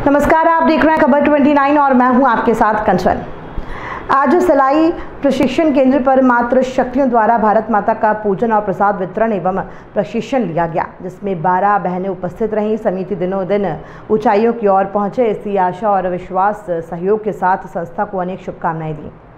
नमस्कार, आप देख रहे हैं खबर 29 और मैं हूं आपके साथ कंचन। आज सिलाई प्रशिक्षण केंद्र पर मातृ शक्तियों द्वारा भारत माता का पूजन और प्रसाद वितरण एवं प्रशिक्षण लिया गया, जिसमें 12 बहनें उपस्थित रहीं। समिति दिनों दिन ऊंचाइयों की ओर पहुंचे, इसी आशा और विश्वास सहयोग के साथ संस्था को अनेक शुभकामनाएं दी।